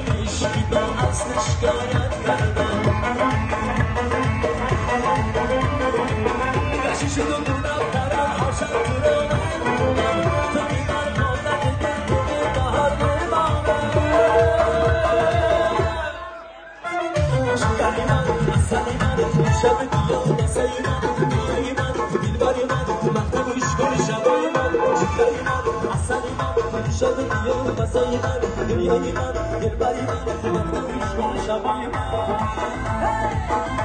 عشقی با اصلش شکایت کردم کشیش تو بودم درم هاشم تو رو من بودم تو بیمار مادر دلگونه بهار نمانم شکری من اصلی من شب بیا واسه من بیایی من دلبری من وقت گوش کنی شبای من شکری من اصلی من شب بیا واسه من بیایی من دلبری من وقت گوش کنی شبای من